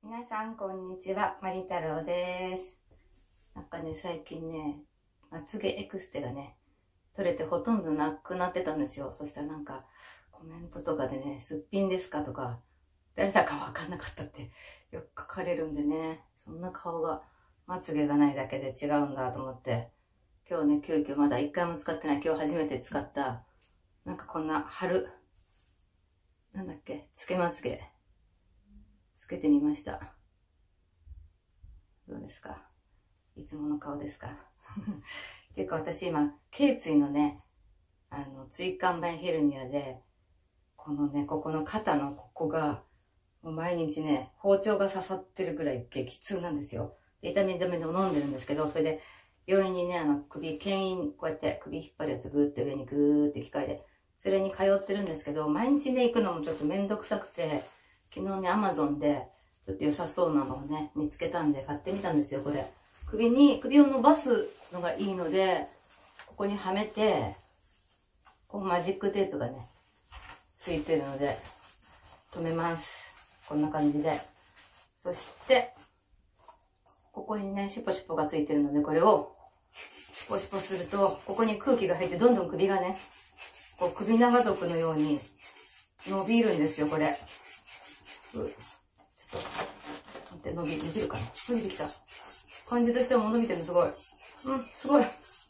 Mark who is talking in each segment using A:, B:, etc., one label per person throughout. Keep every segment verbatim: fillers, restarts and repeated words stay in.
A: 皆さん、こんにちは。まり太郎です。なんかね、最近ね、まつげエクステがね、取れてほとんどなくなってたんですよ。そしたらなんか、コメントとかでね、すっぴんですかとか、誰だかわかんなかったってよく書かれるんでね、そんな顔が、まつげがないだけで違うんだと思って、今日ね、急遽まだ一回も使ってない、今日初めて使った、なんかこんな春、なんだっけ、つけまつげ。つけてみました。どうですか？いつもの顔ですか？っていうか私今、頸椎のね、あの、椎間板ヘルニアで、このね、ここの肩のここが、もう毎日ね、包丁が刺さってるぐらい激痛なんですよ。で痛み止めを飲んでるんですけど、それで病院にね、あの、首、牽引、こうやって首引っ張るやつグーって上にグーって機械で、それに通ってるんですけど、毎日ね、行くのもちょっとめんどくさくて、昨日ね、アマゾンで、ちょっと良さそうなのをね、見つけたんで買ってみたんですよ、これ。首に、首を伸ばすのがいいので、ここにはめて、こうマジックテープがね、ついてるので、留めます。こんな感じで。そして、ここにね、シュポシュポがついてるので、これを、シュポシュポすると、ここに空気が入って、どんどん首がね、こう首長族のように伸びるんですよ、これ。ちょっと、待って、伸び、伸びるかな？伸びてきた。感じとしてはもう伸びてるのすごい。うん、すごい。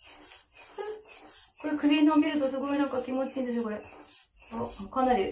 A: これ首伸びるとすごいなんか気持ちいいんですよ、これ。あ、かなり、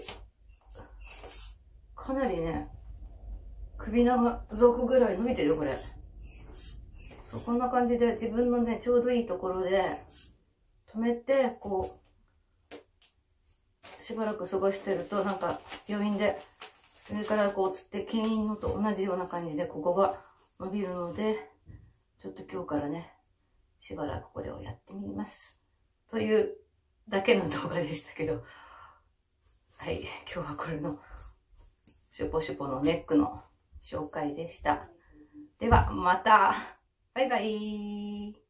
A: かなりね、首長族ぐらい伸びてるよ、これ。そう、こんな感じで自分のね、ちょうどいいところで止めて、こう、しばらく過ごしてると、なんか病院で上からこうつって牽引のと同じような感じでここが伸びるので、ちょっと今日からね、しばらくこれをやってみます。というだけの動画でしたけど、はい、今日はこれのシュポシュポのネックの紹介でした。ではまた、バイバイ。